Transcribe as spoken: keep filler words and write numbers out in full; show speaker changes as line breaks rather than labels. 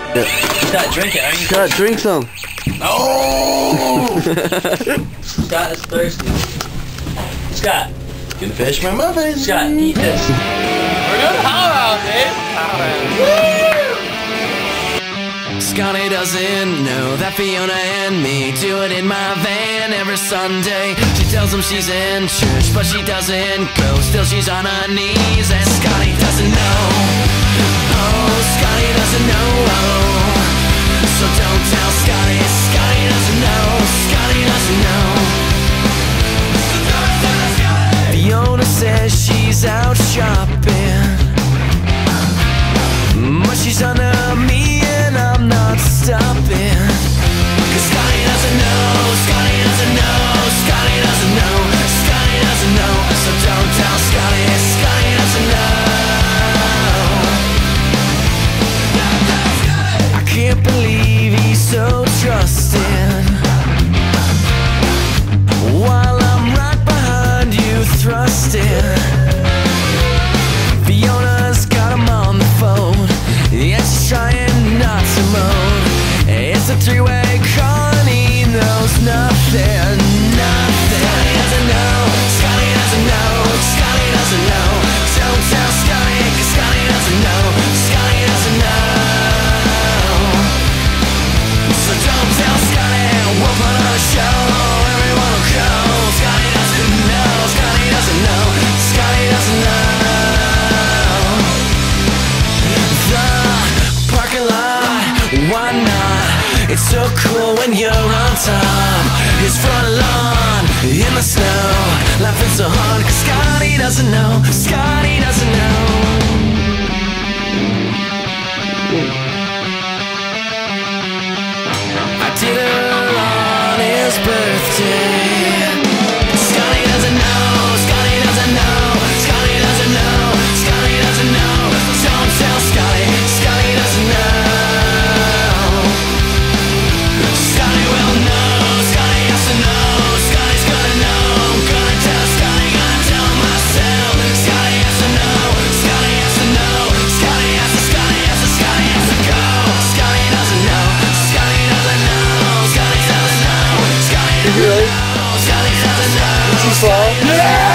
Yeah. Scott, drink it. Are you
Scott, drink some.
No! Scott is thirsty. Scott.
Gonna finish my muffin.
Scott, eat this.
We're doing how out, Dave. How out.
Scotty doesn't know that Fiona and me do it in my van every Sunday. She tells him she's in church, but she doesn't go. Still she's on her knees, and Scotty doesn't know. Oh, Scotty doesn't know. So don't tell Scotty. Scotty doesn't know. Scotty doesn't know. Fiona says she's out shopping, but she's under me and I'm not stopping. Cause Scotty doesn't know, Scotty doesn't know, Scotty doesn't know, Scotty doesn't know. So don't tell Scotty, Scotty doesn't know. I can't believe he's so trusting, while I'm right behind you thrusting. Fiona's got him on the phone, yeah, she's trying not to moan. It's a three-way call and he knows nothing, nothing. Scotty doesn't know, Scotty doesn't know, Scotty doesn't know. Don't tell Scotty, cause Scotty doesn't know, Scotty doesn't know. So don't tell Scotty, we'll put on a show, everyone will go. Scotty doesn't know, Scotty doesn't know, Scotty doesn't know. Why not? It's so cool when you're on top. His front lawn in the snow, laughing so hard cause Scotty doesn't know, Scotty doesn't know. I did her on his birthday. Scotty doesn't know, Scotty doesn't know, Scotty doesn't know, Scotty doesn't know. Don't tell Scotty, Scotty doesn't know.
Really? Did you fall?
Yeah!